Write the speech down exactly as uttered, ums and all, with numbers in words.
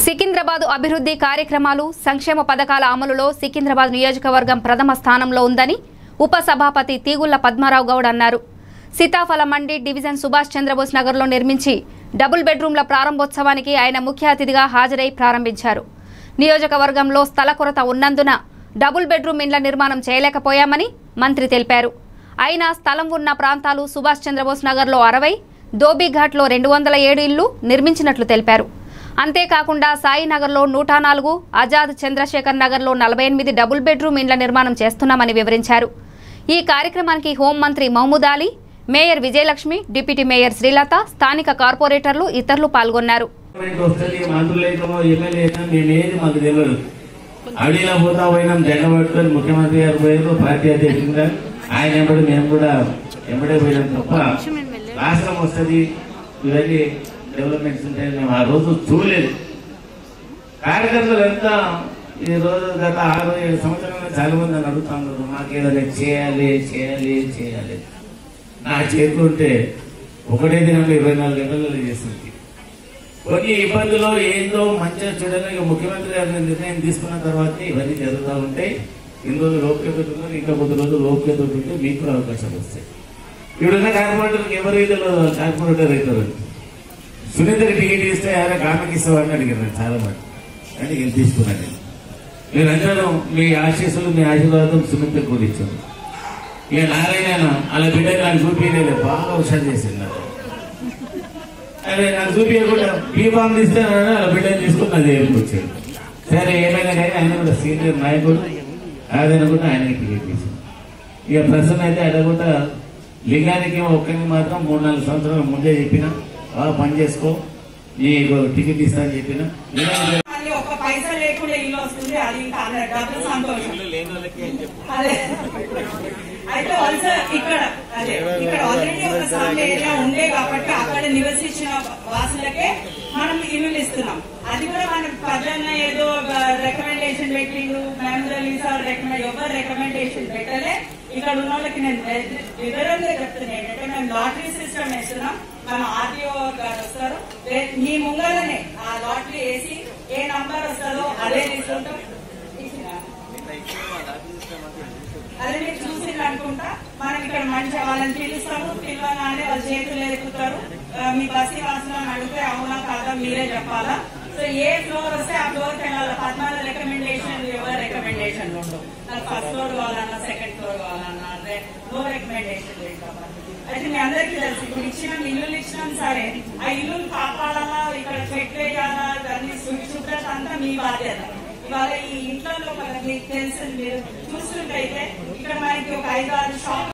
సికింద్రాబాద్ అభివృద్ధి కార్యక్రమాలు సంక్షేమ పథకాల అమలులో సికింద్రాబాద్ నియోజకవర్గం ప్రథమ స్థానంలో ఉందని ఉప సభాపతి తీగుళ్ల పద్మారావు గౌడ్ అన్నారు. సీతాఫల మండి డివిజన్ సుభాష్ చంద్రబోస్ నగర్లో నిర్మించి డబుల్ బెడ్రూమ్ల ప్రారంభోత్సవానికి ఆయన ముఖ్య అతిథిగా హాజరై ప్రారంభించారు. నియోజకవర్గంలో స్థల కొరత ఉన్నందున డబుల్ బెడ్రూమ్ ఇండ్ల నిర్మాణం చేయలేకపోయామని మంత్రి తెలిపారు. అయినా స్థలం ఉన్న ప్రాంతాలు సుభాష్ చంద్రబోస్ నగర్లో అరవై, దోబీఘాట్లో రెండు వందల ఏడు ఇళ్లు నిర్మించినట్లు తెలిపారు. అంతేకాకుండా సాయినగర్లో నూట నాలుగు, ఆజాద్ చంద్రశేఖర్ నగర్లో నలభై ఎనిమిది డబుల్ బెడ్రూమ్ ఇండ్ల నిర్మాణం చేస్తున్నామని వివరించారు. ఈ కార్యక్రమానికి హోంమంత్రి Mahmood Ali, mayor Vijayalakshmi, deputy mayor Srilatha, స్థానిక కార్పొరేటర్లు ఇతరులు పాల్గొన్నారు. అడిలో పోతా పోయినాం, జెండ పట్టుకొని ముఖ్యమంత్రి గారు పోయారు, పార్టీ అధ్యక్షులుగా ఆయన ఎంబడి మేము కూడా ఎంబడే పోయినాం తప్ప రాష్ట్రం వస్తుంది ఇవన్నీ డెవలప్మెంట్స్ ఉంటాయని మేము ఆ రోజు చూడలేదు. కార్యకర్తలు ఎంత ఈ రోజు గత ఆరు ఏడు సంవత్సరాలు చాలా మంది అని అడుగుతున్నారు, మాకు ఏదైనా చేయాలి చేయాలి చేయాలి. నా చేతులు ఉంటే ఒకటే దినంలో ఇరవై నాలుగు గంటలలో చేస్తుంది. కొన్ని ఇబ్బందులు ఏందో మంచిగా చూడడానికి ముఖ్యమంత్రి గారి నిర్ణయం తీసుకున్న తర్వాత ఇవన్నీ జరుగుతూ ఉంటాయి. ఇన్ని రోజులు లోక్యత ఉన్నారు, ఇంకా కొద్ది రోజులు లోక్యత ఉంటే మీకు కూడా అవకాశాలు వస్తాయి. ఇప్పుడున్న కార్పొరేటర్కి ఎవరు ఇదిలో కార్పొరేటర్ అవుతారు. సునీతకి టికెట్ ఇస్తే ఆయన కామెకి ఇస్తామని అడిగారు చాలా మంది, కానీ నేను తీసుకున్నాను. నేను అందరూ మీ ఆశీస్సులు మీ ఆశీర్వాదం సునీతకు కూడా ఇచ్చాను. ఇక నారాయణ అలా బిడ్డ నాకు చూపించలేదు, బాగా హుషారు చేసింది. నాకు అదే నాకు చూపించకుండా బీఫామ్ తీస్తానని అలా బిడ్డని తీసుకుని నా దగ్గరికి వచ్చాడు. సరే ఏమైనా కానీ ఆయన కూడా సీనియర్ నాయకుడు అదనుకుంటే ఆయనకి టికెట్ తీసాను. ఇక ప్రస్తుతం అయితే అడగకుండా లింగానికి ఒక్కరికి మాత్రం మూడు నాలుగు సంవత్సరాల ముందే చెప్పిన, బాగా పని చేసుకో, నీకు టికెట్ ఇస్తా అని చెప్పిన. ఒక పైసా లేకుండా ఇల్లు వస్తుంది, అది ఇంకా డబ్బులు సంతోషం. అయితే వలస ఇక్కడ అదే ఇక్కడ ఆల్రెడీ ఒక సాంగ్ ఏరియా ఉండే కాబట్టి అక్కడ నివసించిన వాసులకే మనం ఇల్లులు ఇస్తున్నాం. అది కూడా మనకు ప్రజన్న ఏదో రికమెండేషన్ పెట్టిండు, మెమరీ సార్ రికమెండ్ ఎవరు రికమెండేషన్ పెట్టలే. ఇక్కడ ఉన్న వాళ్ళకి నేను వివరంగా చెప్తున్నాను ఏంటంటే మేము లాటరీ సిస్టమ్ వేస్తున్నాం. మన ఆర్టీఓ గారు వస్తారు, మీ ముంగలనే ఆ లాటరీ వేసి ఏ నంబర్ వస్తుందో అదే తీసుకుంటాం. అదే మీరు చూసింది అనుకుంటా. మనం ఇక్కడ మంచి వాళ్ళని పిలుస్తాము, పిలవగానే వాళ్ళ చేతులు ఎక్కుతారు. మీ బస్సు వాసన అడిగితే అవునా కాదా మీరే చెప్పాలా. సో ఏ ఫ్లోర్ వస్తే ఆ ఫ్లోర్కి వెళ్ళాలి. పద్నాలుగు రికమెండేషన్ ఎవరు రికమెండేషన్ ఉండవు. నాకు ఫస్ట్ ఫ్లోర్ కావాలన్నా, సెకండ్ ఫ్లోర్ కావాలన్నా, అదే నో రికమెండేషన్ లేదు కాబట్టి. అయితే మీ అందరికీ తెలుసు, ఇప్పుడు ఇచ్చినాం ఇల్లులు ఇచ్చినాం సరే, ఆ ఇల్లులు కాపాడాలా, ఇక్కడ చెక్ వేయాలా, దాన్ని శుభ్రత అంతా మీ బాధ్యత. ఇవాళ ఈ ఇంట్లో మీకు తెలిసింది, మీరు చూస్తుంటే ఇక్కడ మనకి ఒక ఐదు ఆరు షాప్